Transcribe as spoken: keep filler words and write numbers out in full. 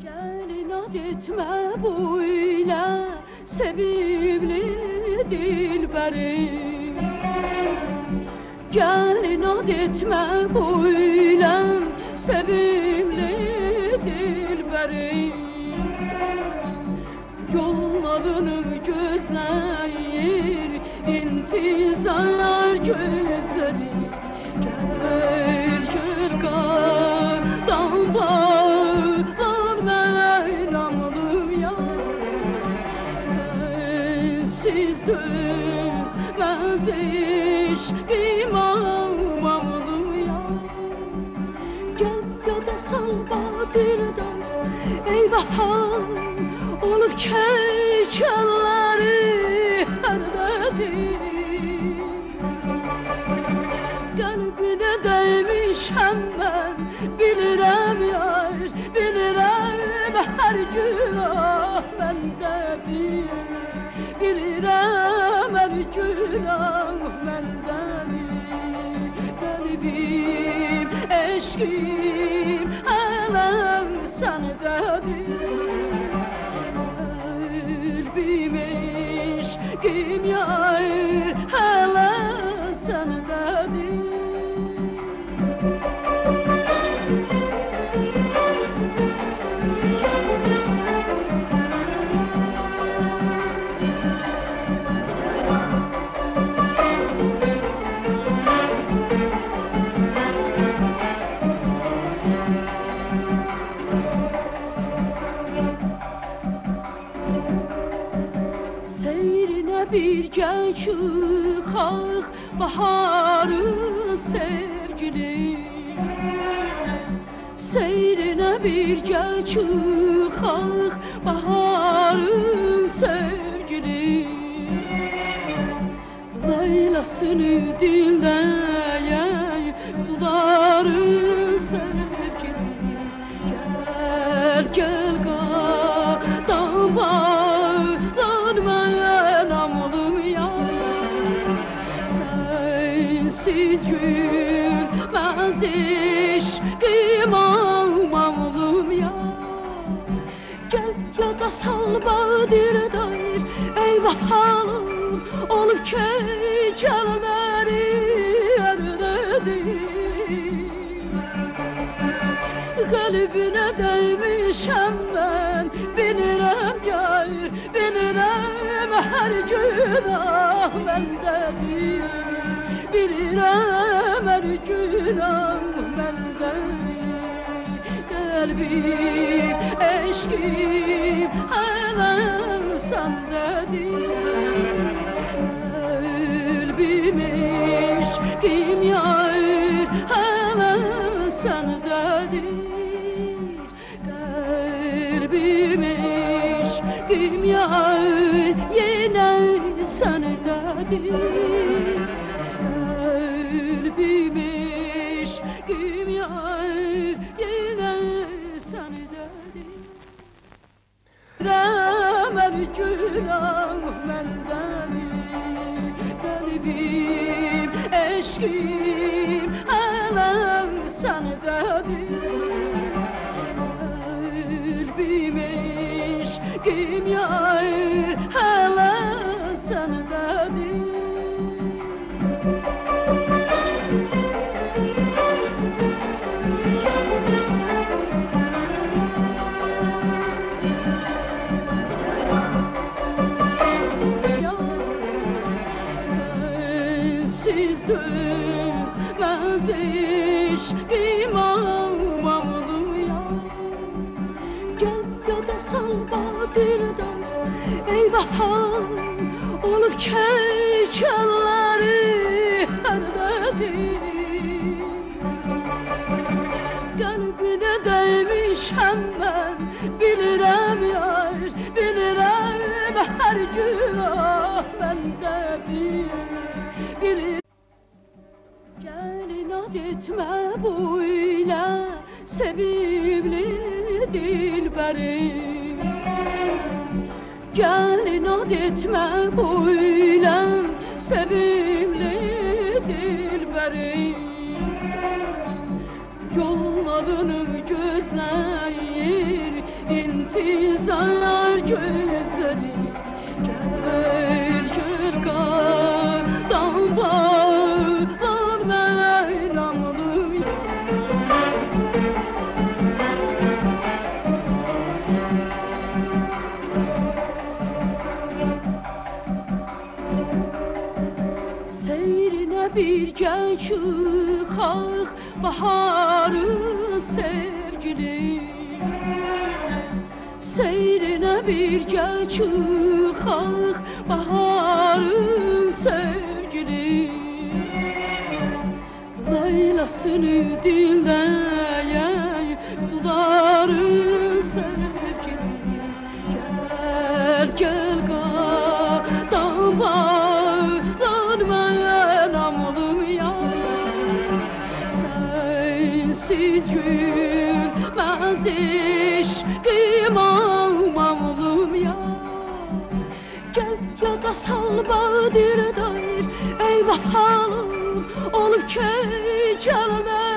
Gelin ad etme böyle sevimli dilberim. Gelin ad etme böyle sevimli dilberim. Yollarını gözleyir intizar gözleri. Gel gel kardan bağdan ben anladım ya. Sensiz düzmez işkim almadım ya. Gel ya da sal badırdan ey vefam olup keçelleri her dedi. Kalbine değmişem ben bilirem yar, bilirem her günah bendedir. Bilirem her günah bendedir. Kalbim, eşkim, alem sendedir. Kalbim, eşkim, yar, alem sendedir. Birce çıkaq baharın sevgili. Seyrine birce çıkaq baharın sevgili. Laylasını dinleyey suların sevgili. Gel gel qadan bağdan ben amlım ya. Sensiz gülmez işkim almamlım ya. Gel ya da sal badirdan ey vefalım olup keçelleri erdedir. Kalbine değmişem ben bilirem yar, bilirem her günah bendedir. Bilirem her günah bendedir. Kalbim, eşkim, alem sendedir. Kalbim, eşkim, yar, alem sendedir. Kalbim, eşkim, yar, yine sendedir. Kalbim, eşkim, yar, yine sendedir. Rahmer günah bendedir. Kalbim, eşkim, alem sendedir. Kalbim, eşkim, yar, alem sendedir. Sensiz düzmez işkim almamlım ya. Gel ya da sal badirdan ey vefam olup keçelleri her dedi. Kalbine değmişem ben bilirem yar, bilirem her günah bendedir. Bilirim. Gelin ad etme böyle sevimli dilberim. Gelin ad etme böyle sevimli dilberim. Yollarını gözleyir izar gözleri. Gel gel qardan bağlan mən anlım. Seyrine birgə çıxaq baharın sevgili. Seyrine birgə çıxaq baharın sevgili. Leylasını dinləyək suların sevgili. Gel gel qardan bağlan mən amolum yar. Sensiz gülməz eşqim amolum yar. Gel yada sal badir dair ey vəfalım olub ki gəlmə.